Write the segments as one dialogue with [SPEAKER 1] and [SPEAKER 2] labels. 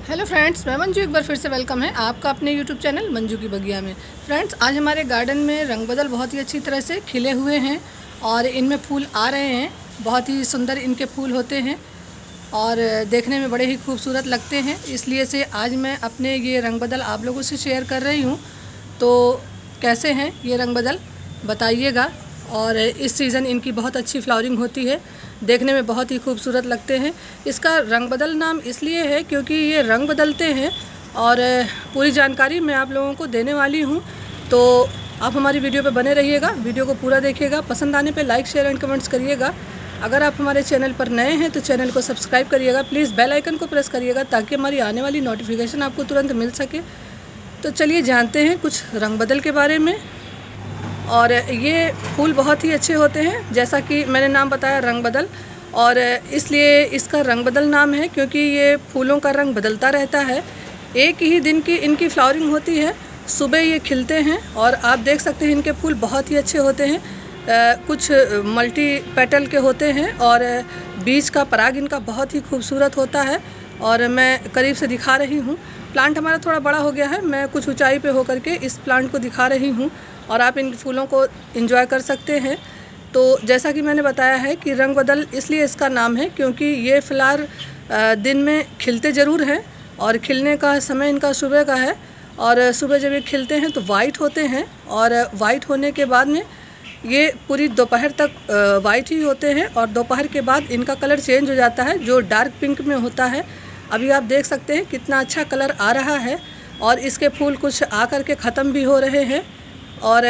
[SPEAKER 1] Hello friends, मैं मंजू। एक बार फिर से वेलकम है आपका अपने यूट्यूब चैनल मंजू की बगिया में। फ्रेंड्स, आज हमारे गार्डन में रंग बदल बहुत ही अच्छी तरह से खिले हुए हैं और इनमें फूल आ रहे हैं। बहुत ही सुंदर इनके फूल होते हैं और देखने में बड़े ही खूबसूरत लगते हैं। इसलिए से आज मैं अपने ये रंग बदल आप लोगों से शेयर कर रही हूँ। तो कैसे हैं ये रंग बदल बताइएगा। और इस सीज़न इनकी बहुत अच्छी फ्लावरिंग होती है, देखने में बहुत ही खूबसूरत लगते हैं। इसका रंग बदल नाम इसलिए है क्योंकि ये रंग बदलते हैं और पूरी जानकारी मैं आप लोगों को देने वाली हूँ। तो आप हमारी वीडियो पे बने रहिएगा, वीडियो को पूरा देखिएगा। पसंद आने पे लाइक, शेयर एंड कमेंट्स करिएगा। अगर आप हमारे चैनल पर नए हैं तो चैनल को सब्सक्राइब करिएगा। प्लीज़ बेल आइकन को प्रेस करिएगा ताकि हमारी आने वाली नोटिफिकेशन आपको तुरंत मिल सके। तो चलिए जानते हैं कुछ रंग बदल के बारे में। और ये फूल बहुत ही अच्छे होते हैं, जैसा कि मैंने नाम बताया रंग बदल, और इसलिए इसका रंग बदल नाम है क्योंकि ये फूलों का रंग बदलता रहता है। एक ही दिन की इनकी फ्लावरिंग होती है, सुबह ये खिलते हैं और आप देख सकते हैं इनके फूल बहुत ही अच्छे होते हैं। कुछ मल्टी पेटल के होते हैं और बीज का पराग इनका बहुत ही खूबसूरत होता है। और मैं करीब से दिखा रही हूँ। प्लांट हमारा थोड़ा बड़ा हो गया है, मैं कुछ ऊंचाई पे होकर के इस प्लांट को दिखा रही हूँ और आप इन फूलों को एंजॉय कर सकते हैं। तो जैसा कि मैंने बताया है कि रंग बदल इसलिए इसका नाम है क्योंकि ये फ्लावर दिन में खिलते ज़रूर हैं और खिलने का समय इनका सुबह का है। और सुबह जब ये खिलते हैं तो वाइट होते हैं और वाइट होने के बाद में ये पूरी दोपहर तक वाइट ही होते हैं और दोपहर के बाद इनका कलर चेंज हो जाता है, जो डार्क पिंक में होता है। अभी आप देख सकते हैं कितना अच्छा कलर आ रहा है और इसके फूल कुछ आकर के ख़त्म भी हो रहे हैं। और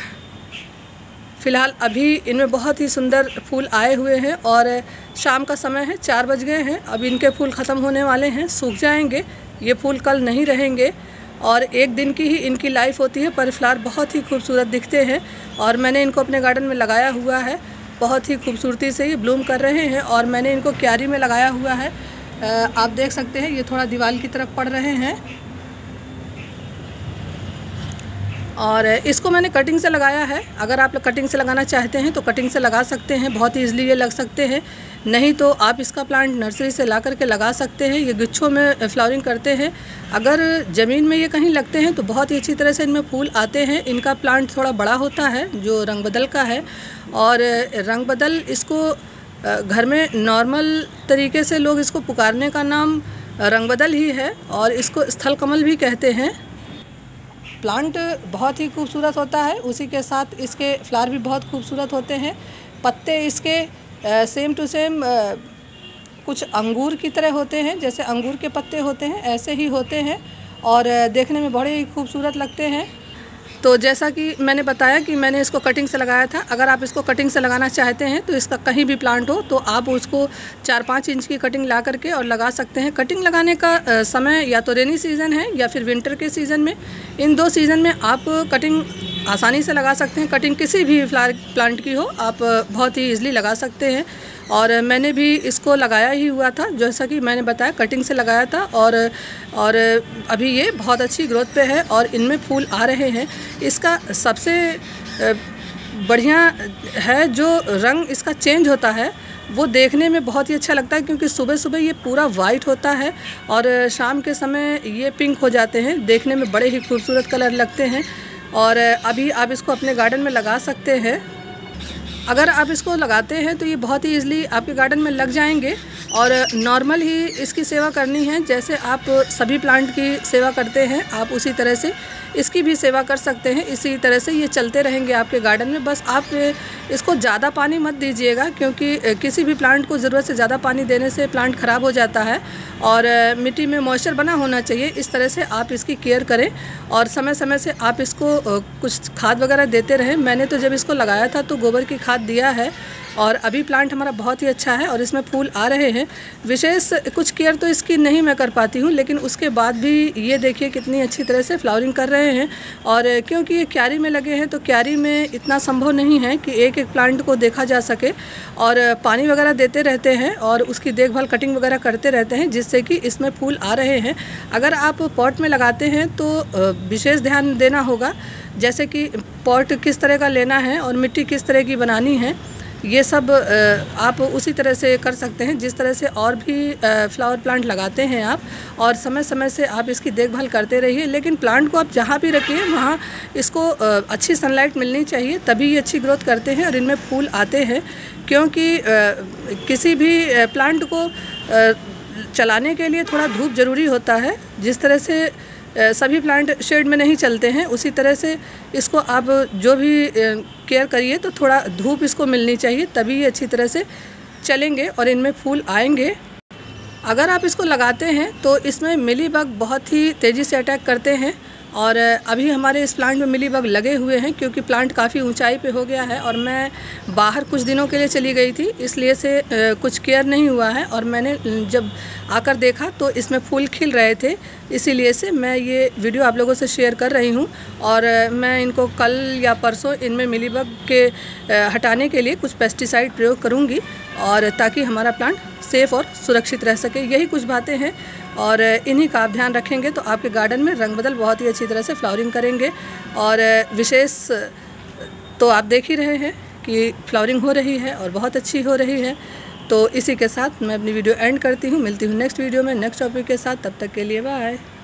[SPEAKER 1] फ़िलहाल अभी इनमें बहुत ही सुंदर फूल आए हुए हैं और शाम का समय है, 4 बज गए हैं। अब इनके फूल ख़त्म होने वाले हैं, सूख जाएंगे। ये फूल कल नहीं रहेंगे और एक दिन की ही इनकी लाइफ होती है, पर फ्लावर बहुत ही खूबसूरत दिखते हैं। और मैंने इनको अपने गार्डन में लगाया हुआ है, बहुत ही खूबसूरती से ये ब्लूम कर रहे हैं। और मैंने इनको क्यारी में लगाया हुआ है, आप देख सकते हैं ये थोड़ा दीवार की तरफ पड़ रहे हैं। और इसको मैंने कटिंग से लगाया है। अगर आप कटिंग से लगाना चाहते हैं तो कटिंग से लगा सकते हैं, बहुत ही ईजिली ये लग सकते हैं। नहीं तो आप इसका प्लांट नर्सरी से ला करके लगा सकते हैं। ये गुच्छों में फ्लावरिंग करते हैं। अगर ज़मीन में ये कहीं लगते हैं तो बहुत ही अच्छी तरह से इनमें फूल आते हैं। इनका प्लांट थोड़ा बड़ा होता है जो रंग बदल का है। और रंग बदल इसको घर में नॉर्मल तरीके से लोग इसको पुकारने का नाम रंग बदल ही है और इसको स्थल कमल भी कहते हैं। प्लांट बहुत ही खूबसूरत होता है, उसी के साथ इसके फ्लावर भी बहुत खूबसूरत होते हैं। पत्ते इसके सेम टू सेम कुछ अंगूर की तरह होते हैं, जैसे अंगूर के पत्ते होते हैं ऐसे ही होते हैं और देखने में बड़े ही खूबसूरत लगते हैं। तो जैसा कि मैंने बताया कि मैंने इसको कटिंग से लगाया था। अगर आप इसको कटिंग से लगाना चाहते हैं तो इसका कहीं भी प्लांट हो तो आप उसको 4-5 इंच की कटिंग ला करके और लगा सकते हैं। कटिंग लगाने का समय या तो रेनी सीज़न है या फिर विंटर के सीज़न में। इन 2 सीज़न में आप कटिंग आसानी से लगा सकते हैं। कटिंग किसी भी फ्लावर प्लांट की हो आप बहुत ही ईजिली लगा सकते हैं। और मैंने भी इसको लगाया ही हुआ था, जैसा कि मैंने बताया कटिंग से लगाया था। और अभी ये बहुत अच्छी ग्रोथ पे है और इनमें फूल आ रहे हैं। इसका सबसे बढ़िया है जो रंग इसका चेंज होता है, वो देखने में बहुत ही अच्छा लगता है क्योंकि सुबह सुबह ये पूरा वाइट होता है और शाम के समय ये पिंक हो जाते हैं। देखने में बड़े ही खूबसूरत कलर लगते हैं और अभी आप इसको अपने गार्डन में लगा सकते हैं। अगर आप इसको लगाते हैं तो ये बहुत ही ईजिली आपके गार्डन में लग जाएंगे। और नॉर्मल ही इसकी सेवा करनी है, जैसे आप सभी प्लांट की सेवा करते हैं आप उसी तरह से इसकी भी सेवा कर सकते हैं। इसी तरह से ये चलते रहेंगे आपके गार्डन में। बस आप इसको ज़्यादा पानी मत दीजिएगा क्योंकि किसी भी प्लांट को ज़रूरत से ज़्यादा पानी देने से प्लांट ख़राब हो जाता है और मिट्टी में मॉइस्चर बना होना चाहिए। इस तरह से आप इसकी केयर करें और समय समय से आप इसको कुछ खाद वगैरह देते रहें। मैंने तो जब इसको लगाया था तो गोबर की खाद दिया है और अभी प्लांट हमारा बहुत ही अच्छा है और इसमें फूल आ रहे हैं। विशेष कुछ केयर तो इसकी नहीं मैं कर पाती हूँ, लेकिन उसके बाद भी ये देखिए कितनी अच्छी तरह से फ्लावरिंग कर रहे हैं। और क्योंकि ये क्यारी में लगे हैं तो क्यारी में इतना संभव नहीं है कि एक एक प्लांट को देखा जा सके और पानी वगैरह देते रहते हैं और उसकी देखभाल कटिंग वगैरह करते रहते हैं जिससे कि इसमें फूल आ रहे हैं। अगर आप पॉट में लगाते हैं तो विशेष ध्यान देना होगा, जैसे कि पॉट किस तरह का लेना है और मिट्टी किस तरह की बनानी है। ये सब आप उसी तरह से कर सकते हैं जिस तरह से और भी फ्लावर प्लांट लगाते हैं आप, और समय समय से आप इसकी देखभाल करते रहिए। लेकिन प्लांट को आप जहाँ भी रखिए वहाँ इसको अच्छी सनलाइट मिलनी चाहिए, तभी ये अच्छी ग्रोथ करते हैं और इनमें फूल आते हैं। क्योंकि किसी भी प्लांट को चलाने के लिए थोड़ा धूप ज़रूरी होता है। जिस तरह से सभी प्लांट शेड में नहीं चलते हैं, उसी तरह से इसको आप जो भी केयर करिए तो थोड़ा धूप इसको मिलनी चाहिए, तभी ये अच्छी तरह से चलेंगे और इनमें फूल आएंगे। अगर आप इसको लगाते हैं तो इसमें मिलीबग बहुत ही तेज़ी से अटैक करते हैं, और अभी हमारे इस प्लांट में मिलीबग लगे हुए हैं क्योंकि प्लांट काफ़ी ऊंचाई पे हो गया है और मैं बाहर कुछ दिनों के लिए चली गई थी, इसलिए से कुछ केयर नहीं हुआ है। और मैंने जब आकर देखा तो इसमें फूल खिल रहे थे, इसीलिए से मैं ये वीडियो आप लोगों से शेयर कर रही हूँ। और मैं इनको कल या परसों इनमें मिलीबग के हटाने के लिए कुछ पेस्टिसाइड प्रयोग करूँगी, और ताकि हमारा प्लांट सेफ़ और सुरक्षित रह सके। यही कुछ बातें हैं, और इन्हीं का आप ध्यान रखेंगे तो आपके गार्डन में रंग बदल बहुत ही अच्छी तरह से फ्लावरिंग करेंगे। और विशेष तो आप देख ही रहे हैं कि फ्लावरिंग हो रही है और बहुत अच्छी हो रही है। तो इसी के साथ मैं अपनी वीडियो एंड करती हूँ। मिलती हूँ नेक्स्ट वीडियो में नेक्स्ट टॉपिक के साथ, तब तक के लिए बाय।